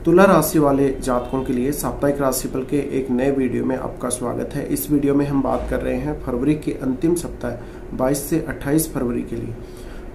तुला राशि वाले जातकों के लिए साप्ताहिक राशिफल के एक नए वीडियो में आपका स्वागत है। इस वीडियो में हम बात कर रहे हैं फरवरी के अंतिम सप्ताह 22 से 28 फरवरी के लिए।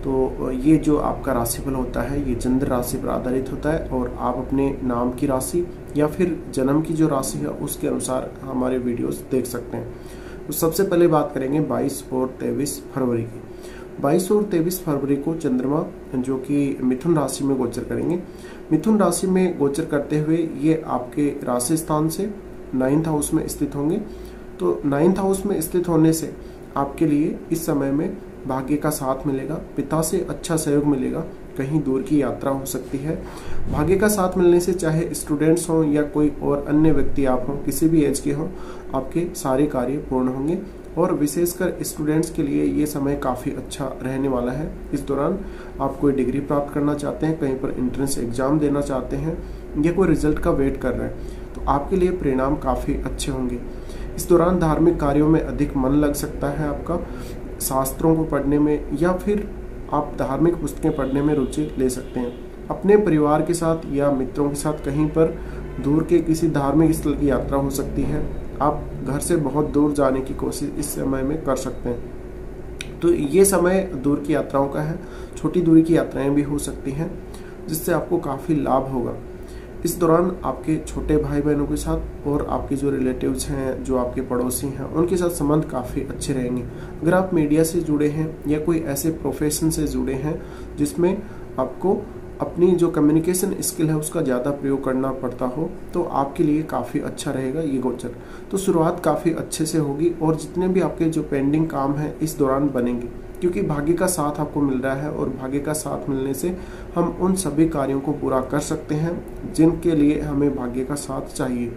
तो ये जो आपका राशिफल होता है ये चंद्र राशि पर आधारित होता है और आप अपने नाम की राशि या फिर जन्म की जो राशि है उसके अनुसार हमारे वीडियोस देख सकते हैं। तो सबसे पहले बात करेंगे 22 और 23 फरवरी की। 22 और 23 फरवरी को चंद्रमा जो कि मिथुन राशि में गोचर करेंगे। मिथुन राशि में गोचर करते हुए ये आपके राशि स्थान से 9th हाउस में स्थित होंगे। तो 9th हाउस में स्थित होने से आपके लिए इस समय में भाग्य का साथ मिलेगा, पिता से अच्छा सहयोग मिलेगा, कहीं दूर की यात्रा हो सकती है। भाग्य का साथ मिलने से चाहे स्टूडेंट्स हों या कोई और अन्य व्यक्ति आप हों, किसी भी एज के हों, आपके सारे कार्य पूर्ण होंगे। और विशेषकर स्टूडेंट्स के लिए ये समय काफ़ी अच्छा रहने वाला है। इस दौरान आप कोई डिग्री प्राप्त करना चाहते हैं, कहीं पर एंट्रेंस एग्जाम देना चाहते हैं या कोई रिजल्ट का वेट कर रहे हैं तो आपके लिए परिणाम काफ़ी अच्छे होंगे। इस दौरान धार्मिक कार्यों में अधिक मन लग सकता है आपका, शास्त्रों को पढ़ने में या फिर आप धार्मिक पुस्तकें पढ़ने में रुचि ले सकते हैं। अपने परिवार के साथ या मित्रों के साथ कहीं पर दूर के किसी धार्मिक स्थल की यात्रा हो सकती है। आप घर से बहुत दूर जाने की कोशिश इस समय में कर सकते हैं। तो ये समय दूर की यात्राओं का है। छोटी दूरी की यात्राएं भी हो सकती हैं जिससे आपको काफ़ी लाभ होगा। इस दौरान आपके छोटे भाई बहनों के साथ और आपके जो रिलेटिव्स हैं, जो आपके पड़ोसी हैं, उनके साथ संबंध काफ़ी अच्छे रहेंगे। अगर आप मीडिया से जुड़े हैं या कोई ऐसे प्रोफेशन से जुड़े हैं जिसमें आपको अपनी जो कम्युनिकेशन स्किल है उसका ज़्यादा प्रयोग करना पड़ता हो तो आपके लिए काफ़ी अच्छा रहेगा ये गोचर। तो शुरुआत काफ़ी अच्छे से होगी और जितने भी आपके जो पेंडिंग काम हैं इस दौरान बनेंगे, क्योंकि भाग्य का साथ आपको मिल रहा है और भाग्य का साथ मिलने से हम उन सभी कार्यों को पूरा कर सकते हैं जिनके लिए हमें भाग्य का साथ चाहिए।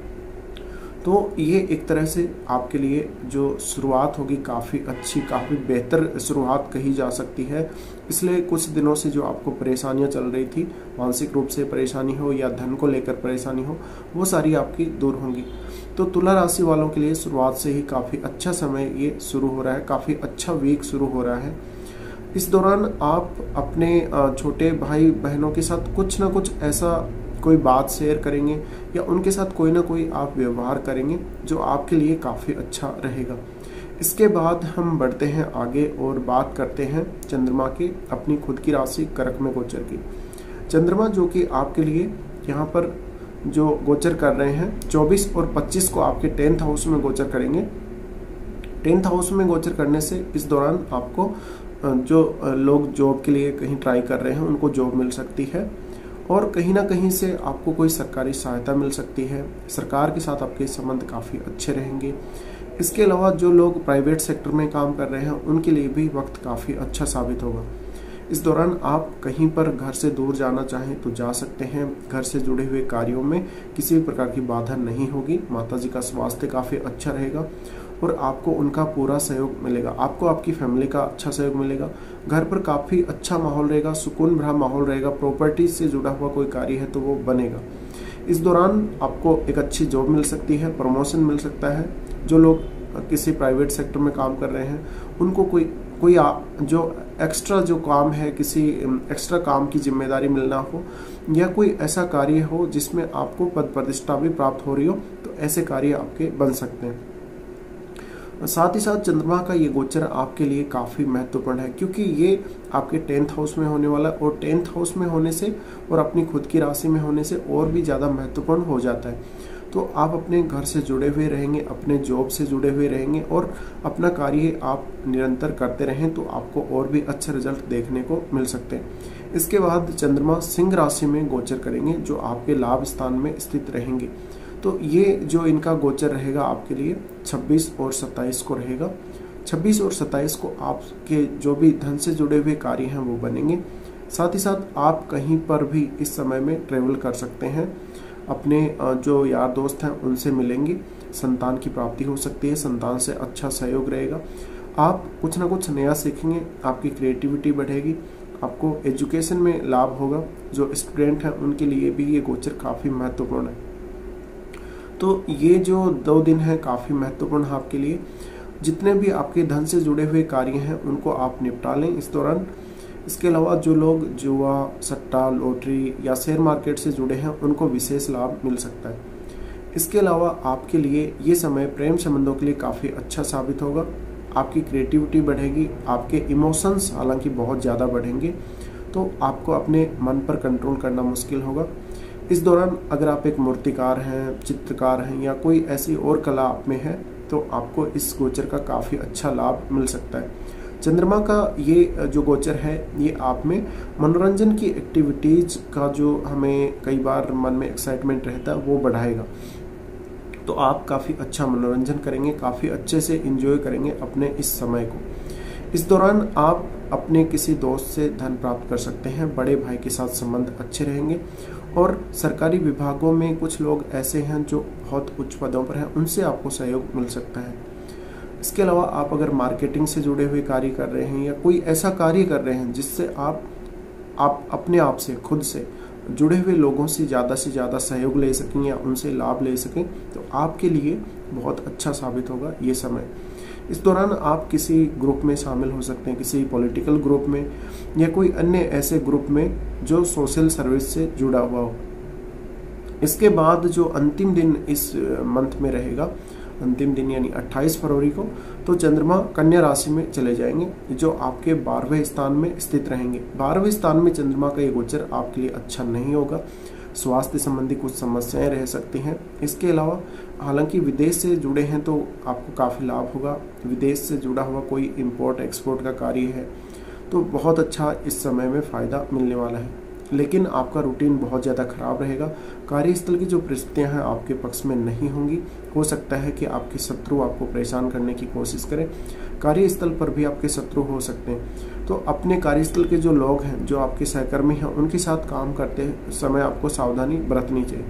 तो ये एक तरह से आपके लिए जो शुरुआत होगी काफ़ी अच्छी, काफ़ी बेहतर शुरुआत कही जा सकती है। इसलिए कुछ दिनों से जो आपको परेशानियां चल रही थी, मानसिक रूप से परेशानी हो या धन को लेकर परेशानी हो, वो सारी आपकी दूर होंगी। तो तुला राशि वालों के लिए शुरुआत से ही काफ़ी अच्छा समय ये शुरू हो रहा है, काफ़ी अच्छा वीक शुरू हो रहा है। इस दौरान आप अपने छोटे भाई बहनों के साथ कुछ ना कुछ ऐसा कोई बात शेयर करेंगे या उनके साथ कोई ना कोई आप व्यवहार करेंगे जो आपके लिए काफ़ी अच्छा रहेगा। इसके बाद हम बढ़ते हैं आगे और बात करते हैं चंद्रमा के अपनी खुद की राशि कर्क में गोचर की। चंद्रमा जो कि आपके लिए यहाँ पर जो गोचर कर रहे हैं 24 और 25 को आपके 10th हाउस में गोचर करेंगे। 10th हाउस में गोचर करने से इस दौरान आपको जो लोग जॉब के लिए कहीं ट्राई कर रहे हैं उनको जॉब मिल सकती है और कहीं ना कहीं से आपको कोई सरकारी सहायता मिल सकती है। सरकार के साथ आपके संबंध काफ़ी अच्छे रहेंगे। इसके अलावा जो लोग प्राइवेट सेक्टर में काम कर रहे हैं उनके लिए भी वक्त काफ़ी अच्छा साबित होगा। इस दौरान आप कहीं पर घर से दूर जाना चाहें तो जा सकते हैं। घर से जुड़े हुए कार्यों में किसी भी प्रकार की बाधा नहीं होगी। माताजी का स्वास्थ्य काफ़ी अच्छा रहेगा और आपको उनका पूरा सहयोग मिलेगा। आपको आपकी फैमिली का अच्छा सहयोग मिलेगा। घर पर काफ़ी अच्छा माहौल रहेगा, सुकून भरा माहौल रहेगा। प्रॉपर्टी से जुड़ा हुआ कोई कार्य है तो वो बनेगा। इस दौरान आपको एक अच्छी जॉब मिल सकती है, प्रमोशन मिल सकता है। जो लोग किसी प्राइवेट सेक्टर में काम कर रहे हैं उनको कोई जो एक्स्ट्रा जो काम है, किसी एक्स्ट्रा काम की जिम्मेदारी मिलना हो या कोई ऐसा कार्य हो जिसमें आपको पद प्रतिष्ठा भी प्राप्त हो रही हो तो ऐसे कार्य आपके बन सकते हैं। साथ ही साथ चंद्रमा का ये गोचर आपके लिए काफ़ी महत्वपूर्ण है क्योंकि ये आपके 10th हाउस में होने वाला है और 10th हाउस में होने से और अपनी खुद की राशि में होने से और भी ज़्यादा महत्वपूर्ण हो जाता है। तो आप अपने घर से जुड़े हुए रहेंगे, अपने जॉब से जुड़े हुए रहेंगे और अपना कार्य आप निरंतर करते रहें तो आपको और भी अच्छे रिजल्ट देखने को मिल सकते हैं। इसके बाद चंद्रमा सिंह राशि में गोचर करेंगे जो आपके लाभ स्थान में स्थित रहेंगे। तो ये जो इनका गोचर रहेगा आपके लिए 26 और 27 को रहेगा। 26 और 27 को आपके जो भी धन से जुड़े हुए कार्य हैं वो बनेंगे। साथ ही साथ आप कहीं पर भी इस समय में ट्रेवल कर सकते हैं, अपने जो यार दोस्त हैं उनसे मिलेंगे, संतान की प्राप्ति हो सकती है, संतान से अच्छा सहयोग रहेगा। आप कुछ ना कुछ नया सीखेंगे, आपकी क्रिएटिविटी बढ़ेगी, आपको एजुकेशन में लाभ होगा। जो स्टूडेंट हैं उनके लिए भी ये गोचर काफ़ी महत्वपूर्ण है। तो ये जो 2 दिन है काफ़ी महत्वपूर्ण है आपके लिए। जितने भी आपके धन से जुड़े हुए कार्य हैं उनको आप निपटा लें इस दौरान। इसके अलावा जो लोग जुआ, सट्टा, लॉटरी या शेयर मार्केट से जुड़े हैं उनको विशेष लाभ मिल सकता है। इसके अलावा आपके लिए ये समय प्रेम संबंधों के लिए काफ़ी अच्छा साबित होगा। आपकी क्रिएटिविटी बढ़ेगी, आपके इमोशंस हालांकि बहुत ज़्यादा बढ़ेंगे, तो आपको अपने मन पर कंट्रोल करना मुश्किल होगा। इस दौरान अगर आप एक मूर्तिकार हैं, चित्रकार हैं या कोई ऐसी और कला आप में है तो आपको इस गोचर का काफ़ी अच्छा लाभ मिल सकता है। चंद्रमा का ये जो गोचर है ये आप में मनोरंजन की एक्टिविटीज़ का जो हमें कई बार मन में एक्साइटमेंट रहता है वो बढ़ाएगा। तो आप काफ़ी अच्छा मनोरंजन करेंगे, काफ़ी अच्छे से एंजॉय करेंगे अपने इस समय को। इस दौरान आप अपने किसी दोस्त से धन प्राप्त कर सकते हैं, बड़े भाई के साथ संबंध अच्छे रहेंगे और सरकारी विभागों में कुछ लोग ऐसे हैं जो बहुत उच्च पदों पर हैं, उनसे आपको सहयोग मिल सकता है। इसके अलावा आप अगर मार्केटिंग से जुड़े हुए कार्य कर रहे हैं या कोई ऐसा कार्य कर रहे हैं जिससे आप अपने आप से, खुद से जुड़े हुए लोगों से ज़्यादा सहयोग ले सकें या उनसे लाभ ले सकें, तो आपके लिए बहुत अच्छा साबित होगा ये समय। इस दौरान आप किसी ग्रुप में शामिल हो सकते हैं, किसी पॉलिटिकल ग्रुप में या कोई अन्य ऐसे ग्रुप में जो सोशल सर्विस से जुड़ा हुआ हो। इसके बाद जो अंतिम दिन इस मंथ में रहेगा, अंतिम दिन यानी 28 फरवरी को, तो चंद्रमा कन्या राशि में चले जाएंगे जो आपके 12वें स्थान में स्थित रहेंगे। 12वें स्थान में चंद्रमा का ये गोचर आपके लिए अच्छा नहीं होगा। स्वास्थ्य संबंधी कुछ समस्याएं रह सकती हैं। इसके अलावा हालांकि विदेश से जुड़े हैं तो आपको काफ़ी लाभ होगा। विदेश से जुड़ा हुआ कोई इंपोर्ट एक्सपोर्ट का कार्य है तो बहुत अच्छा इस समय में फ़ायदा मिलने वाला है। लेकिन आपका रूटीन बहुत ज़्यादा खराब रहेगा। कार्यस्थल की जो परिस्थितियां हैं आपके पक्ष में नहीं होंगी। हो सकता है कि आपके शत्रु आपको परेशान करने की कोशिश करें। कार्यस्थल पर भी आपके शत्रु हो सकते हैं। तो अपने कार्यस्थल के जो लोग हैं, जो आपके सहकर्मी हैं, उनके साथ काम करते समय आपको सावधानी बरतनी चाहिए।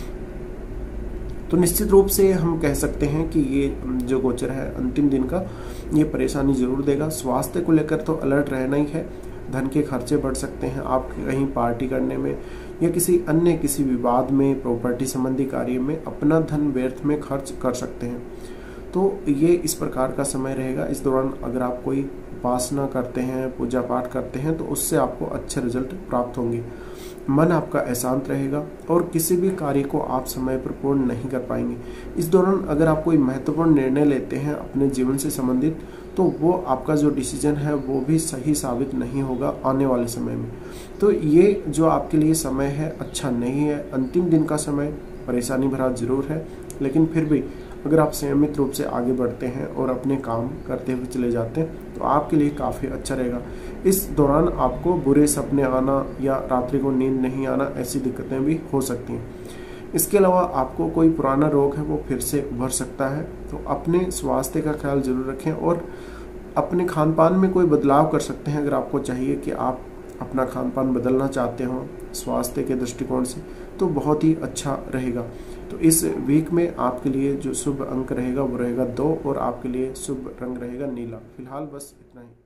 तो निश्चित रूप से हम कह सकते हैं कि ये जो गोचर है अंतिम दिन का, ये परेशानी जरूर देगा। स्वास्थ्य को लेकर तो अलर्ट रहना ही है। धन के खर्चे बढ़ सकते हैं, आप कहीं पार्टी करने में या किसी विवाद में, प्रॉपर्टी संबंधी कार्य में अपना धन व्यर्थ में खर्च कर सकते हैं। तो ये इस प्रकार का समय रहेगा। इस दौरान अगर आप कोई उपासना करते हैं, पूजा पाठ करते हैं तो उससे आपको अच्छे रिजल्ट प्राप्त होंगे। मन आपका अशांत रहेगा और किसी भी कार्य को आप समय पर पूर्ण नहीं कर पाएंगे। इस दौरान अगर आप कोई महत्वपूर्ण निर्णय लेते हैं अपने जीवन से संबंधित, तो वो आपका जो डिसीजन है वो भी सही साबित नहीं होगा आने वाले समय में। तो ये जो आपके लिए समय है अच्छा नहीं है। अंतिम दिन का समय परेशानी भरा जरूर है, लेकिन फिर भी अगर आप संयमित रूप से आगे बढ़ते हैं और अपने काम करते हुए चले जाते हैं तो आपके लिए काफ़ी अच्छा रहेगा। इस दौरान आपको बुरे सपने आना या रात्रि को नींद नहीं आना, ऐसी दिक्कतें भी हो सकती हैं। इसके अलावा आपको कोई पुराना रोग है वो फिर से उभर सकता है। तो अपने स्वास्थ्य का ख्याल जरूर रखें और अपने खान पान में कोई बदलाव कर सकते हैं। अगर आपको चाहिए कि आप अपना खान पान बदलना चाहते हो स्वास्थ्य के दृष्टिकोण से, तो बहुत ही अच्छा रहेगा। तो इस वीक में आपके लिए जो शुभ अंक रहेगा वो रहेगा 2 और आपके लिए शुभ रंग रहेगा नीला। फिलहाल बस इतना ही।